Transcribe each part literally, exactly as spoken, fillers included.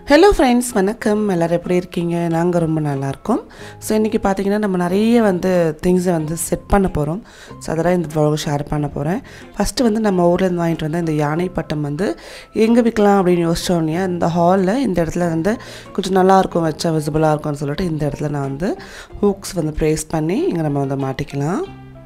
Hello friends, வணக்கம். எல்லாரும் எப்படி இருக்கீங்க? நாங்க ரொம்ப நல்லா இருக்கோம். சோ இன்னைக்கு பாத்தீங்கன்னா நம்ம நிறைய வந்து things வந்து செட் பண்ண போறோம். சோ அதெல்லாம் இந்த vlog ஷேர் பண்ண போறேன். ஃபர்ஸ்ட் வந்து நம்ம ஊர்ல இருந்து வாங்கிட்டு வந்த இந்த யானை பட்டம் வந்து எங்க விக்கலாம் அப்படினு யோசிச்சோம்னே இந்த ஹால்ல இந்த இடத்துல வந்து கொஞ்சம் நல்லா இருக்கும் வச்சா விசிபிளா இருக்கும்னு சொல்லிட்டு இந்த இடத்துல நான் வந்து ஹூக்ஸ் வந்து பிளேஸ் பண்ணி இங்க நம்ம வந்து மாட்டிக்கலாம்.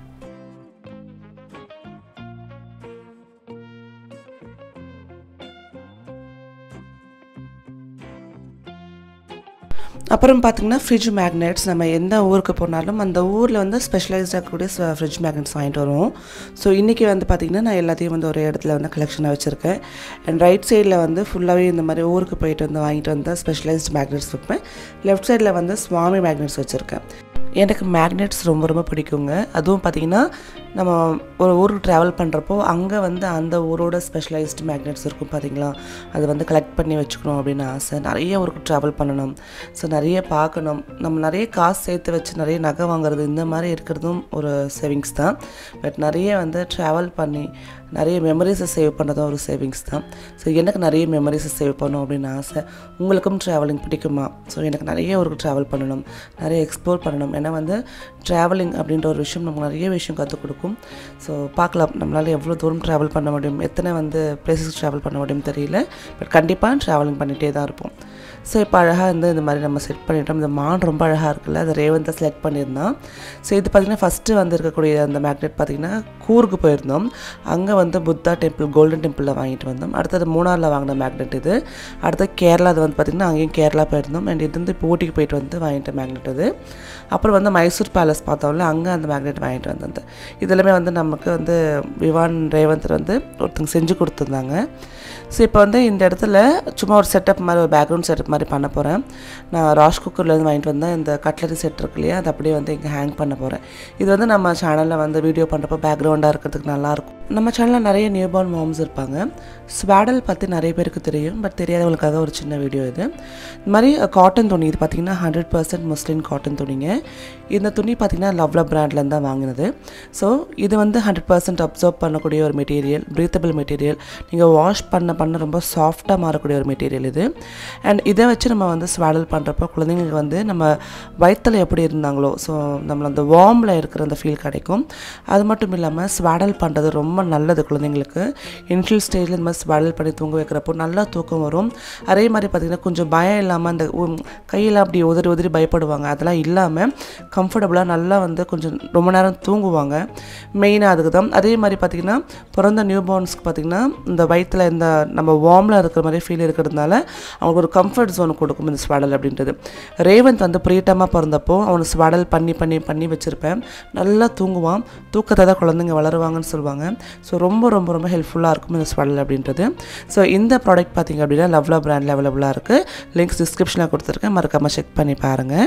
அப்புறம் பாத்தீங்கன்னா fridge magnets நம்ம எந்த ஊருக்கு போனாலும் அந்த ஊர்ல வந்து ஸ்பெஷலைஸ்டா கூடிய fridge magnets வாங்கிட்டு வருவோம். சோ இன்னைக்கு வந்து பாத்தீங்கன்னா நான் எல்லாத்தையும் வந்து ஒரே இடத்துல வந்து கலெக்ஷனா வச்சிருக்கேன். அண்ட் ரைட் சைடுல வந்து ஃபுல்லாவே இந்த மாதிரி ஊருக்கு போயிட்டு வந்து வாங்கிட்டு வந்த ஸ்பெஷலைஸ்ட் magnets வைப்பேன். லெஃப்ட் சைடுல வந்து சுவாமி magnets வச்சிருக்கேன். எனக்கு magnets ரொம்ப ரொம்ப பிடிக்குங்க. அதுவும் பாத்தீங்கன்னா நம்ம ஒரு ஊருக்கு travel பண்றப்போ அங்க வந்து அந்த ஊரோட ஸ்பெஷலைஸ்ட் magnets இருக்கும் பாத்தீங்களா அது வந்து கலெக்ட் பண்ணி வெச்சுக்கணும் அப்படின ஆசை. நிறைய ஊருக்கு travel பண்ணனும். சோ நிறைய பார்க்கணும். நம்ம நிறைய காசு சேர்த்து வச்சு நிறைய நகை வாங்குறது இந்த மாதிரி இருக்குறதும் ஒரு சேவிங்ஸ் தான். பட் நிறைய வந்து travel பண்ணி நிறைய மெமரிஸ் சேவ் பண்றதும் ஒரு சேவிங்ஸ் தான். சோ எனக்கு நிறைய மெமரிஸ் சேவ் பண்ணனும் அப்படின ஆசை. உங்களுக்கும் traveling பிடிக்குமா? சோ எனக்கு நிறைய ஊருக்கு travel பண்ணனும். நிறைய எக்ஸ்ப்ளோர் பண்ணனும். ஏன்னா வந்து traveling அப்படின்ற ஒரு விஷயம் நமக்கு நிறைய விஷயம் கத்து கொடுக்கும். சோ பார்க்கலாம் நம்மளால எவ்வளவு தூரம் travel பண்ண முடியும். எத்தனை வந்து places travel பண்ண முடியும் தெரியல. பட் கண்டிப்பா traveling பண்ணிட்டே தான் இருப்போம். சோ இப்போ அழகா இந்த இந்த மாதிரி நம்ம செட் பண்ணிட்டோம். இந்த மான் ரொம்ப அழகா இருக்குல்ல. அது ரேவந்த செலக்ட் பண்ணிருந்தோம். சோ இது பாத்தீங்கன்னா ஃபர்ஸ்ட் வந்து இருக்க கூடிய அந்த மேக்னெட் பாத்தீங்கன்னா கூர்க்கு போயிருந்தோம். அங்க வந்து புத்தா டெம்பிள் கோல்டன் டெம்பிள்ல வாங்கிட்டு வந்தோம். அடுத்து மூணார்ல வாங்குன மேக்னெட் இது. அடுத்து கேரளா அது வந்து பாத்தீங்கன்னா அங்கேயும் கேரளா போயிருந்தோம். அண்ட் இது வந்து ஊட்டிக்கு போயிட்டு வந்து வாங்கிட்ட மேக்னெட் இது. அப்புறம் வந்து மைசூர் பேலஸ் பார்த்தோம்ல அங்க அந்த மேக்னெட் வாங்கிட்டு வந்தேன். இதெல்லாம் வந்து நமக்கு வந்து விவான் ரேவந்தர் வந்து ஒருத்தங்க செஞ்சு கொடுத்திருந்தாங்க. சோ இப்போ வந்து இந்த இடத்துல சும்மா ஒரு செட்டப் மாதிரி ஒரு பேக்ரவுண்ட் செட்டப் மாதிரி பண்ண போறேன். நான் ராஷ் குக்கர்ல இருந்து வாங்கிட்டு வந்த இந்த கட்லரி செட் இருக்குலையா அது அப்படியே வந்து இங்க ஹேங் பண்ண போறேன். இது வந்து நம்ம சேனல்ல வந்து வீடியோ பண்றப்ப பேக்ரவுண்டா இருக்கிறதுக்கு நல்லா இருக்கும். நம்ம சேனல்ல நிறைய நியூபார்ன் மாம்ஸ் இருப்பாங்க. Swaddle பத்தி நிறைய பேருக்கு தெரியும். பட் தெரியாதவங்களுக்காக ஒரு சின்ன வீடியோ இது. இந்த மாதிரி காட்டன் துணி இது பாத்தீங்கன்னா hundred percent muslin காட்டன் துணிங்க. இந்த துணி பாத்தீங்கன்னா LuvLap பிராண்ட்ல இருந்து வாங்குனது. சோ இது வந்து hundred percent அப்சார்ப் பண்ணக்கூடிய ஒரு மெட்டீரியல், breathable மெட்டீரியல். நீங்க வாஷ் பண்ண பண்ண ரொம்ப சாஃப்ட்டா மாறக்கூடிய ஒரு மெட்டீரியல் இது. அண்ட் இதை வச்சு நம்ம வந்து Swaddle பண்றப்ப குழந்தைகளுக்கு வந்து நம்ம வயித்துல எப்படி இருந்தாங்களோ சோ நம்ம அந்த வார்ம்ல இருக்கிற அந்த ஃபீல் கிடைக்கும். அது மட்டும் இல்லாம Swaddle பண்றது ரொம்ப நல்லது குழந்தைகளுக்கு. இனிஷியல் ஸ்டேஜ்ல இந்த மாதிரி Swaddle பண்ணி தூங்க வைக்கிறப்போ நல்லா தூக்கம் வரும். அதே மாதிரி பாத்தீங்கன்னா கொஞ்சம் பயம் இல்லாம அந்த கையில அப்படி உதறி உதறி பயப்படுவாங்க. அதெல்லாம் இல்லாம கம்ஃபர்ட்டபிளா நல்லா வந்து கொஞ்சம் ரொம்ப நேரம் தூங்குவாங்க. மெயினா அதுக்கு தான். அதே மாதிரி பாத்தீங்கன்னா பிறந்த நியூபார்ன்ஸ்க்கு பாத்தீங்கன்னா இந்த வயித்துல இந்த நம்ம வார்ம்ல இருக்கிற மாதிரி ஃபீல் இருக்கிறதுனால அவங்களுக்கு ஒரு கம்ஃபர்ட் ஜோன் கொடுக்கும் இந்த Swaddle அப்படின்றது. ரேவந்த் வந்து பிரீட்டமா பிறந்தப்போ அவனை Swaddle பண்ணி பண்ணி பண்ணி வச்சிருப்பேன். நல்லா தூங்குவான். தூக்கத்தை தான் குழந்தைங்க வளருவாங்கன்னு சொல்லுவாங்க. ஸோ ரொம்ப ரொம்ப ரொம்ப ஹெல்ப்ஃபுல்லாக இருக்கும் இந்த Swaddle அப்படின்றது. ஸோ இந்த ப்ராடக்ட் பார்த்தீங்க அப்படின்னா LuvLap பிராண்டில் அவைலபிளாக இருக்குது. லிங்க்ஸ் டிஸ்கிரிப்ஷனில் கொடுத்துருக்கேன். மறக்காமல் செக் பண்ணி பாருங்கள்.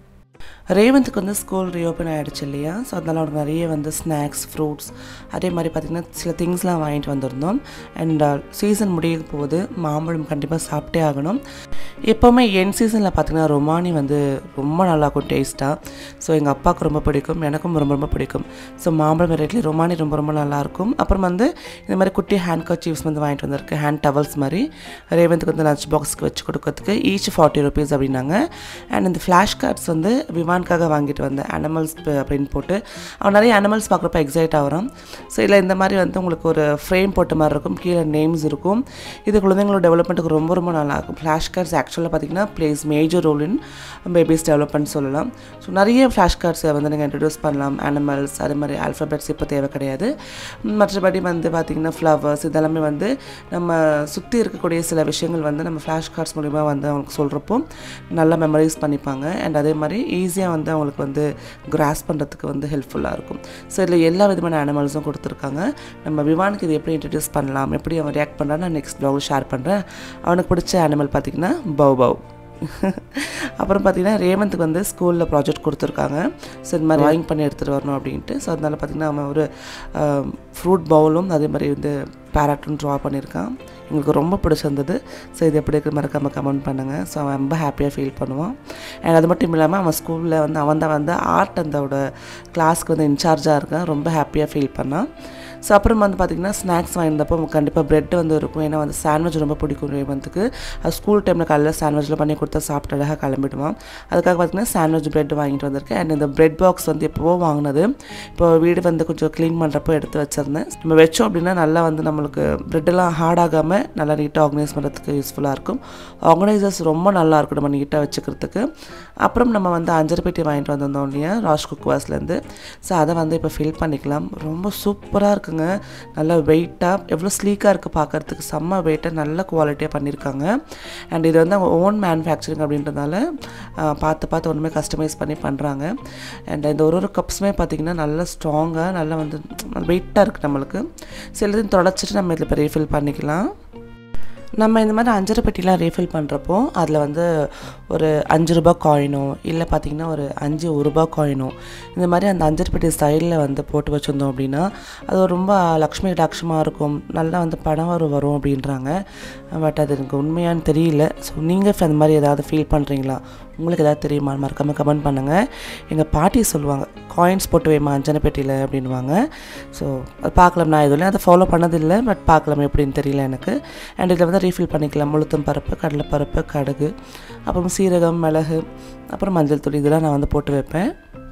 ரேவந்துக்கு வந்து ஸ்கூல் ரீஓப்பன் ஆகிடுச்சு இல்லையா. ஸோ அதனால் அவனுக்கு நிறைய வந்து ஸ்நாக்ஸ் ஃப்ரூட்ஸ் அதே மாதிரி பார்த்திங்கன்னா சில திங்ஸ்லாம் வாங்கிட்டு வந்திருந்தோம். அண்ட் சீசன் முடிய போகுது. மாம்பழம் கண்டிப்பாக சாப்பிட்டே ஆகணும். எப்போவுமே என் சீசனில் பார்த்திங்கன்னா ரொமானி வந்து ரொம்ப நல்லாயிருக்கும் டேஸ்ட்டாக. ஸோ எங்கள் அப்பாவுக்கு ரொம்ப பிடிக்கும், எனக்கும் ரொம்ப ரொம்ப பிடிக்கும். ஸோ மாம்பழம் வெரைட்டியில் ரொமானி ரொம்ப ரொம்ப நல்லாயிருக்கும். அப்புறம் வந்து இந்த மாதிரி குட்டி ஹேண்ட் கர்ச்சீஃப்ஸ் வந்து வாங்கிட்டு வந்திருக்கு. ஹேண்ட் டவல்ஸ் மாதிரி ரேவந்துக்கு வந்து லஞ்ச் பாக்ஸ்க்கு வச்சு கொடுக்கறதுக்கு ஈச் ஃபார்ட்டி ருபீஸ் அப்படின்னாங்க. அண்ட் இந்த ஃப்ளாஷ் கார்ட்ஸ் வந்து விவான்காக வாங்கிட்டு வந்தேன். அனிமல்ஸ் அப்படின்னு போட்டு அவன் நிறைய அனிமல்ஸ் பார்க்குறப்ப எக்ஸைட் ஆகிறான். ஸோ இல்லை இந்த மாதிரி வந்து உங்களுக்கு ஒரு ஃப்ரேம் போட்ட மாதிரி இருக்கும். கீழே நேம்ஸ் இருக்கும். இது குழந்தைங்களோட டெவலப்மெண்ட்டுக்கு ரொம்ப ரொம்ப நல்லாயிருக்கும். ஃப்ளாஷ் கார்ட்ஸ் ஆக்சுவலாக பார்த்தீங்கன்னா plays major role in babies development சொல்லலாம். ஸோ நிறைய ஃப்ளாஷ் கார்ட்ஸை வந்து நீங்கள் இன்ட்ரடியூஸ் பண்ணலாம். அனிமல்ஸ் அதே மாதிரி ஆல்ஃபபெட்ஸ் இப்போ தேவை கிடையாது. மற்றபடி வந்து பார்த்திங்கன்னா ஃப்ளவர்ஸ் இதெல்லாமே வந்து நம்ம சுற்றி இருக்கக்கூடிய சில விஷயங்கள் வந்து நம்ம ஃப்ளாஷ் கார்ட்ஸ் மூலிமா வந்து அவங்களுக்கு சொல்கிறப்போ நல்லா மெமரைஸ் பண்ணிப்பாங்க. அண்ட் அதே மாதிரி ஈஸியாக வந்து அவங்களுக்கு வந்து கிராஸ் பண்ணுறதுக்கு வந்து ஹெல்ப்ஃபுல்லாக இருக்கும். ஸோ இதில் எல்லா விதமான அனிமல்ஸும் கொடுத்துருக்காங்க. நம்ம விவானுக்கு இது எப்படி இன்ட்ரடியூஸ் பண்ணலாம், எப்படி அவன் ரியாக்ட் பண்ணுறான்னு நான் நெக்ஸ்ட் ப்ளாக் ஷேர் பண்ணுறேன். அவனுக்கு பிடிச்ச அனிமல் பார்த்திங்கன்னா பவ் பவ். அப்புறம் பார்த்தீங்கன்னா ரேவந்துக்கு வந்து ஸ்கூலில் ப்ராஜெக்ட் கொடுத்துருக்காங்க. ஸோ இந்த மாதிரி ட்ராயிங் பண்ணி எடுத்துகிட்டு வரணும் அப்படின்ட்டு. ஸோ அதனால் பார்த்திங்கன்னா அவன் ஒரு ஃப்ரூட் பவுலும் அதே மாதிரி வந்து பேரட்டும் ட்ரா பண்ணியிருக்கான். எங்களுக்கு ரொம்ப பிடிச்சிருந்தது. ஸோ இது எப்படி இருக்கிற மறக்காமல் கமெண்ட் பண்ணுங்கள். ஸோ அவன் ரொம்ப ஹாப்பியாக ஃபீல் பண்ணுவான். அண்ட் அது மட்டும் இல்லாமல் அவன் ஸ்கூலில் வந்து அவன் தான் வந்து ஆர்ட் அந்தோட கிளாஸ்க்கு வந்து இன்சார்ஜாக இருக்கான். ரொம்ப ஹாப்பியாக ஃபீல் பண்ணான். ஸோ அப்புறம் வந்து பார்த்திங்கன்னா ஸ்நாக்ஸ் வாங்கியிருந்தப்போ கண்டிப்பாக ப்ரெட் வந்து இருக்கும். ஏன்னா வந்து சாண்ட்விச் ரொம்ப பிடிக்கும் ரேவந்துக்கு. அது ஸ்கூல் டைமில் காலையில் சாண்ட்விச்சில் பண்ணி கொடுத்தா சாப்பிட்டு அழகாக கிளம்பிடுவான். அதுக்காக பார்த்திங்கன்னா சாண்ட்விச் ப்ரெட் வாங்கிட்டு வந்திருக்கேன். அண்ட் இந்த ப்ரெட் பாக்ஸ் வந்து எப்போவோ வாங்கினது. இப்போ வீடு வந்து கொஞ்சம் க்ளீன் பண்ணுறப்போ எடுத்து வச்சுருந்தேன். நம்ம வச்சோம் அப்படின்னா நல்லா வந்து நம்மளுக்கு ப்ரெட்டெல்லாம் ஹார்ட் ஆகாமல் நல்லா நீட்டாக ஆர்கனைஸ் பண்ணுறதுக்கு யூஸ்ஃபுல்லாக இருக்கும். ஆர்கனைசர்ஸ் ரொம்ப நல்லாயிருக்கும் நம்ம நீட்டாக வச்சுக்கிறதுக்கு. அப்புறம் நம்ம வந்து அஞ்சரை பெட்டி வாங்கிட்டு வந்திருந்தோம் இல்லையா ராஜ் குக்வாஸ்லேருந்து. ஸோ அதை வந்து இப்போ ஃபில் பண்ணிக்கலாம். ரொம்ப சூப்பராக இருக்குங்க. நல்லா வெயிட்டாக எவ்வளோ ஸ்லீக்காக இருக்குது பார்க்குறதுக்கு. செம்ம வெயிட்டாக நல்ல குவாலிட்டியாக பண்ணியிருக்காங்க. அண்ட் இது வந்து அவங்க ஓன் மேனுஃபேக்சரிங் அப்படின்றதால பார்த்து பார்த்து ஒன்றுமே கஸ்டமைஸ் பண்ணி பண்ணுறாங்க. அண்ட் இந்த ஒரு ஒரு கப்ஸுமே பார்த்திங்கன்னா நல்லா ஸ்ட்ராங்காக நல்லா வந்து வெயிட்டாக இருக்குது நம்மளுக்கு. சிலதையும் தொடச்சிட்டு நம்ம இதில் இப்போ ரீஃபில் பண்ணிக்கலாம். நம்ம இந்த மாதிரி அஞ்சரை பெட்டிலாம் ரீஃபில் பண்ணுறப்போ அதில் வந்து ஒரு அஞ்சு ரூபா காயினோ இல்லை பார்த்திங்கன்னா ஒரு அஞ்சு ஒரு ரூபா காயினோ இந்த மாதிரி அந்த அஞ்சரை பெட்டி ஸ்டைலில் வந்து போட்டு வச்சுருந்தோம் அப்படின்னா அது ரொம்ப லக்ஷ்மி கடாட்சமாக இருக்கும். நல்லா வந்து பணம் வரும் வரும் அப்படின்றாங்க. பட் அது எனக்கு உண்மையானு தெரியல. ஸோ நீங்கள் அந்த மாதிரி ஏதாவது ஃபீல் பண்ணுறீங்களா? உங்களுக்கு ஏதாவது தெரியுமா? மறக்காமல் கமெண்ட் பண்ணுங்கள். எங்கள் பாட்டி சொல்லுவாங்க காயின்ஸ் போட்டு வைமா அஞ்சனை பெட்டியில் அப்படின்வாங்க. ஸோ அது பார்க்கலாம். நான் எதுவும் அதை ஃபாலோ பண்ணதில்லை. பட் பார்க்கலாம் எப்படின்னு தெரியல எனக்கு. அண்ட் இதில் வந்து ரீஃபில் பண்ணிக்கலாம். உளுத்தம் பருப்பு, கடலைப்பருப்பு, கடுகு, அப்புறம் சீரகம், மிளகு, அப்புறம் மஞ்சள் தூள் இதெல்லாம் நான் வந்து போட்டு வைப்பேன்.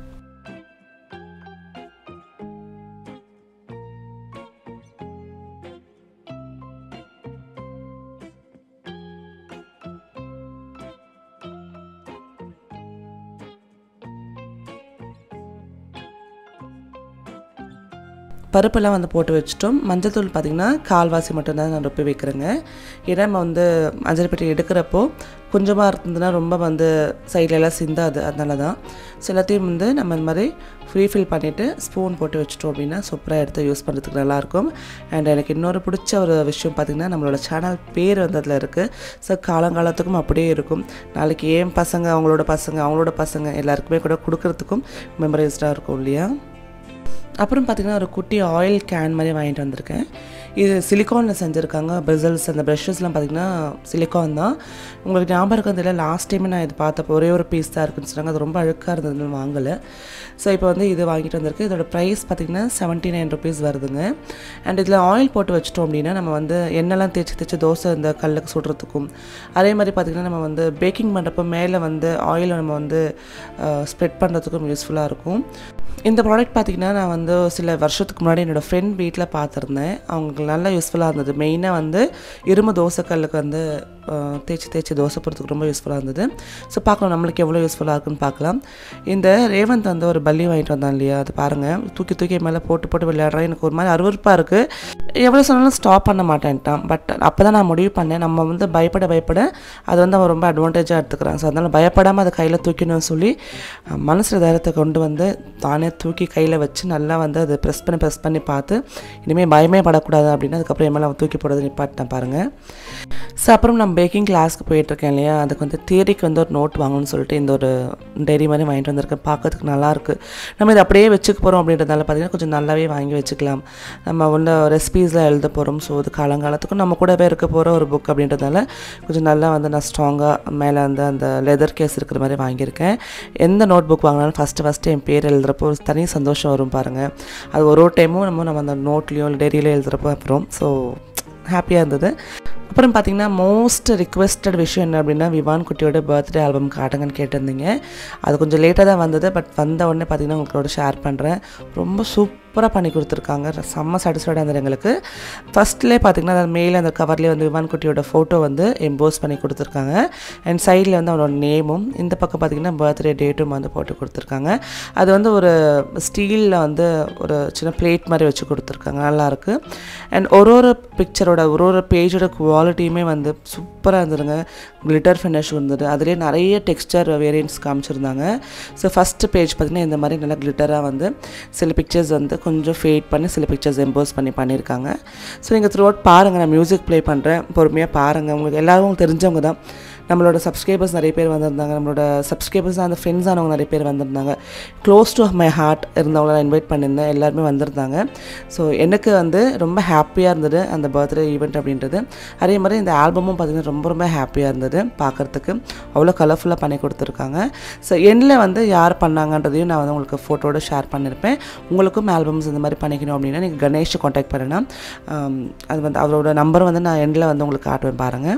பருப்பெல்லாம் வந்து போட்டு வச்சுட்டோம். மஞ்சள் தூள் பார்த்திங்கன்னா கால்வாசி மட்டும்தான் நான் ரொப்பி வைக்கிறேங்க. ஏன்னா நம்ம வந்து அஞ்சரை பெட்டி எடுக்கிறப்போ கொஞ்சமாக இருந்ததுன்னா ரொம்ப வந்து சைட்லலாம் சிந்தாது. அதனால தான் ஸோ எல்லாத்தையும் வந்து நம்ம இந்த மாதிரி ரீஃபில் பண்ணிவிட்டு ஸ்பூன் போட்டு வச்சுட்டோம் அப்படின்னா சூப்பராக எடுத்து யூஸ் பண்ணுறதுக்கு நல்லாயிருக்கும். அண்ட் எனக்கு இன்னொரு பிடிச்ச ஒரு விஷயம் பார்த்திங்கன்னா நம்மளோட சேனல் பேர் வந்து அதில் இருக்குது. ஸோ காலங்காலத்துக்கும் அப்படியே இருக்கும். நாளைக்கு ஏன் பசங்க அவங்களோட பசங்க அவங்களோட பசங்க எல்லாருக்குமே கூட கொடுக்குறதுக்கும் மெமரைஸ்டாக இருக்கும் இல்லையா? அப்புறம் பார்த்திங்கன்னா ஒரு குட்டி ஆயில் கேன் மாதிரி வாங்கிட்டு வந்திருக்கேன். இது சிலிக்கானில் செஞ்சுருக்காங்க. பிரிசல்ஸ் அந்த ப்ரஷஸ்லாம் பார்த்திங்கன்னா சிலிக்கான் தான். உங்களுக்கு ஞாபகம் இருக்கிறது இல்லை, லாஸ்ட் டைமே நான் இது பார்த்தப்போ ஒரே ஒரு பீஸ் தான் இருக்குன்னு சொன்னாங்க. அது ரொம்ப அழுக்காக இருந்ததுன்னு வாங்கலை. ஸோ இப்போ வந்து இது வாங்கிட்டு வந்திருக்கு. இதோட ப்ரைஸ் பார்த்திங்கன்னா செவன்ட்டி நைன் ருபீஸ் வருதுங்க. அண்ட் இதில் ஆயில் போட்டு வச்சிட்டோம் அப்படின்னா நம்ம வந்து எண்ணெய்லாம் தேய்ச்சி தேய்ச்சி தோசை இந்த கல்லுக்கு சுடுறதுக்கும், அதே மாதிரி பார்த்திங்கன்னா நம்ம வந்து பேக்கிங் பண்ணுறப்போ மேலே வந்து ஆயிலை நம்ம வந்து ஸ்ப்ரெட் பண்ணுறதுக்கும் யூஸ்ஃபுல்லாக இருக்கும். இந்த ப்ராடக்ட் பார்த்திங்கன்னா நான் வந்து சில வருஷத்துக்கு முன்னாடி என்னோடய ஃப்ரெண்ட் வீட்டில் பார்த்துருந்தேன். அவங்களுக்கு நல்லா யூஸ்ஃபுல்லாக இருந்தது. மெயினாக வந்து இரும்பு தோசைக்கல்லுக்கு வந்து தேய்ச்சி தேய்ச்சி தோசை போடுறதுக்கு ரொம்ப யூஸ்ஃபுல்லாக இருந்தது. ஸோ பார்க்கலாம் நம்மளுக்கு எவ்வளோ யூஸ்ஃபுல்லாக இருக்குன்னு பார்க்கலாம். இந்த ரேவந்த் வந்து ஒரு பள்ளி வாங்கிட்டு வந்தான் இல்லையா? அது பாருங்கள் தூக்கி தூக்கி மேலே போட்டு போட்டு விளையாடுறேன். எனக்கு ஒரு மாதிரி அருவருப்பாக இருக்குது. எவ்வளோ சொன்னாலும் ஸ்டாப் பண்ண மாட்டேன்ட்டான். பட் அப்போ தான் நான் முடிவு பண்ணேன் நம்ம வந்து பயப்பட பயப்பட அது வந்து அவன் ரொம்ப அட்வான்டேஜாக எடுத்துக்கிறான். ஸோ அதனால் பயப்படாமல் அதை கையில் தூக்கணும்னு சொல்லி மனசில் தைரியத்தை கொண்டு வந்து தானே தூக்கி கையில் வச்சு நல்லா வந்து அதை ப்ரெஸ் பண்ணி ப்ரெஸ் பண்ணி பார்த்து இனிமேல் பயமே படக்கூடாது அப்படின்னு அதுக்கப்புறம் என் மேலே அவன் தூக்கி போடுறது நிப்பாட்டினேன் பாருங்கள். ஸோ அப்புறம் நம்ம பேக்கிங் கிளாஸ்க்கு போயிட்டுருக்கேன் இல்லையா? அதுக்கு வந்து தியரிக்கு வந்து ஒரு நோட் வாங்கணும்னு சொல்லிட்டு இந்த ஒரு டைரி மாதிரி வாங்கிட்டு வந்திருக்கேன். பார்க்கறதுக்கு நல்லாயிருக்கு. நம்ம இதை அப்படியே வச்சுக்க போகிறோம் அப்படின்றதால பார்த்திங்கன்னா கொஞ்சம் நல்லாவே வாங்கி வச்சுக்கலாம். நம்ம உள்ள ரெசிபீஸ்லாம் எழுத போகிறோம். ஸோ அது காலங்காலத்துக்கும் நம்ம கூடவே இருக்க போகிற ஒரு புக் அப்படின்றதால கொஞ்சம் நல்லா வந்து நான் ஸ்ட்ராங்காக மேலே வந்து அந்த லெதர் கேஸ் இருக்கிற மாதிரி வாங்கியிருக்கேன். எந்த நோட் புக் வாங்கினாலும் ஃபஸ்ட்டு ஃபஸ்ட்டு என் பேர் எழுதுகிறப்போ ஒரு தனி சந்தோஷம் வரும் பாருங்கள். அது ஒரு ஒரு டைமும் நம்ம நம்ம அந்த நோட்லேயோ இல்லை டைரியிலையோ எழுதுகிறப்போ அப்புறம் ஸோ ஹாப்பியாக இருந்தது. அப்புறம் பார்த்திங்கன்னா மோஸ்ட் ரிக்வெஸ்டட் விஷயம் என்ன அப்படின்னா விவான் குட்டியோட பர்த்டே ஆல்பம் காட்டுங்கன்னு கேட்டிருந்தீங்க. அது கொஞ்சம் லேட்டாக தான் வந்தது. பட் வந்த உடனே பார்த்திங்கன்னா உங்களோட ஷேர் பண்ணுறேன். ரொம்ப சூப்பராக பண்ணி கொடுத்துருக்காங்க. செம்ம சாட்டிஸ்ஃபைடாக இருந்தது எங்களுக்கு. ஃபஸ்ட்லேயே பார்த்திங்கன்னா அது மேலே அந்த கவர்லேயே வந்து விவான் குட்டியோட ஃபோட்டோ வந்து எம்போஸ் பண்ணி கொடுத்துருக்காங்க. அண்ட் சைடில் வந்து அவனோட நேமும், இந்த பக்கம் பார்த்திங்கன்னா பர்த்டே டேட்டும் வந்து போட்டு கொடுத்துருக்காங்க. அது வந்து ஒரு ஸ்டீலில் வந்து ஒரு சின்ன பிளேட் மாதிரி வச்சு கொடுத்துருக்காங்க. நல்லாயிருக்கு. அண்ட் ஒரு ஒரு பிக்சரோட ஒரு ஒரு பேஜோட குவாலிட்டியுமே வந்து சூப்பராக இருந்ததுங்க. கிளிட்டர் ஃபினிஷ் இருந்தது. அதுலேயே நிறைய டெக்ஸ்டர் வேரியன்ட்ஸ் காமிச்சிருந்தாங்க. ஸோ ஃபஸ்ட்டு பேஜ் பார்த்திங்கன்னா இந்த மாதிரி நல்லா கிளிட்டராக வந்து சில பிக்சர்ஸ் வந்து கொஞ்சம் ஃபேட் பண்ணி சில பிக்சர்ஸ் எம்போஸ் பண்ணி பண்ணியிருக்காங்க. ஸோ நீங்கள் த்ரூ அவுட் பாருங்கள். நான் மியூசிக் ப்ளே பண்ணுறேன், பொறுமையாக பாருங்கள். உங்களுக்கு எல்லாரும் தெரிஞ்சவங்க தான். நம்மளோட சப்ஸ்கிரைபர்ஸ் நிறைய பேர் வந்திருந்தாங்க. நம்மளோட சப்ஸ்கிரைபர்ஸ் அந்த ஃப்ரெண்ட்ஸ் ஆனவங்க நிறைய பேர் வந்திருந்தாங்க. க்ளோஸ் டு மை ஹார்ட் இருந்தவங்கள நான் இன்வைட் பண்ணியிருந்தேன். எல்லாருமே வந்திருந்தாங்க. ஸோ எனக்கு வந்து ரொம்ப ஹாப்பியாக இருந்தது அந்த பர்த்டே ஈவெண்ட் அப்படின்றது. அதே மாதிரி இந்த ஆல்பமும் பார்த்திங்கன்னா ரொம்ப ரொம்ப ஹாப்பியாக இருந்தது பார்க்குறதுக்கு. அவ்வளோ கலர்ஃபுல்லாக பண்ணி கொடுத்துருக்காங்க. ஸோ எண்டில் வந்து யார் பண்ணாங்கன்றதையும் நான் வந்து உங்களுக்கு ஃபோட்டோட ஷேர் பண்ணியிருப்பேன். உங்களுக்கும் ஆல்பம்ஸ் இந்த மாதிரி பண்ணிக்கணும் அப்படின்னா நீங்கள் கணேஷை காண்டாக்ட் பண்ணுன்னா அது வந்து அவரோட நம்பர் வந்து நான் எண்டில் வந்து உங்களுக்கு காட்டுவேன் பாருங்கள்.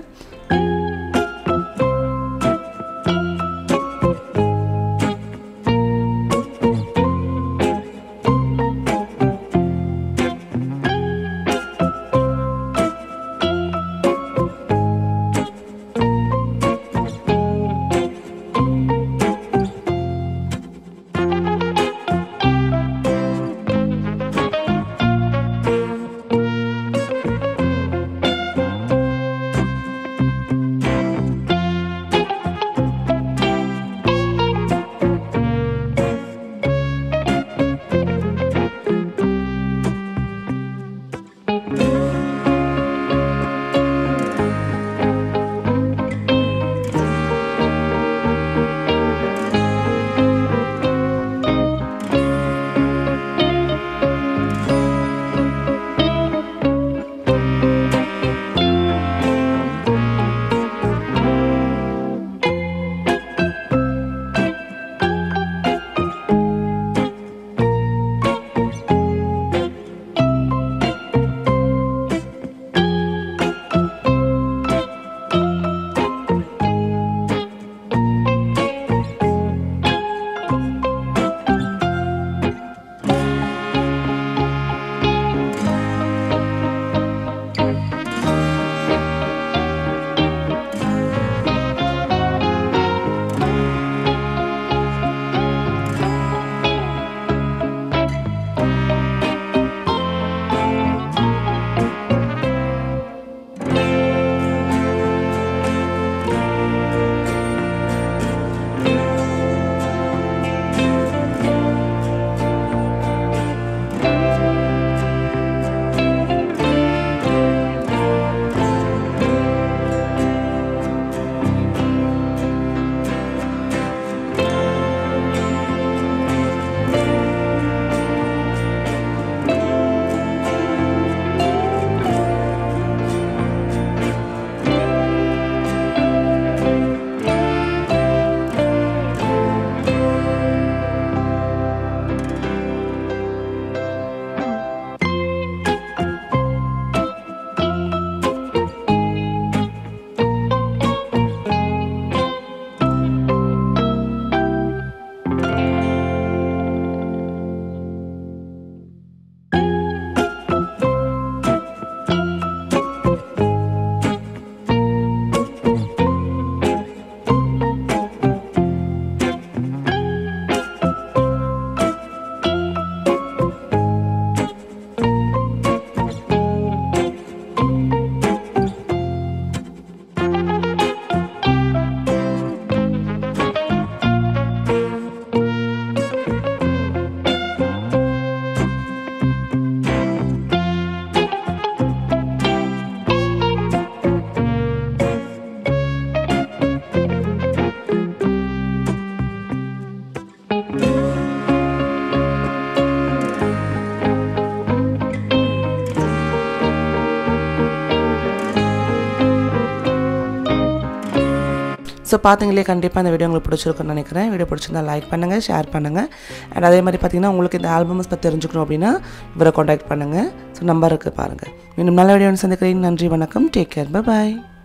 ஸோ பார்த்தீங்களே கண்டிப்பாக இந்த வீடியோ உங்களுக்கு பிடிச்சிருக்குன்னு நினைக்கிறேன். வீடியோ பிடிச்சிருந்தா லைக் பண்ணுங்கள், ஷேர் பண்ணுங்கள். அண்ட் அதே மாதிரி பார்த்தீங்கன்னா உங்களுக்கு இந்த ஆல்பம்ஸ் பற்றி தெரிஞ்சுக்கணும் அப்படின்னா இவரை காண்டாக்ட் பண்ணுங்கள். ஸோ நம்பர் இருக்குது பாருங்கள். இன்னும் நல்ல வீடியோ சந்திக்கிறேன். நன்றி, வணக்கம், டேக் கேர், பை பாய்.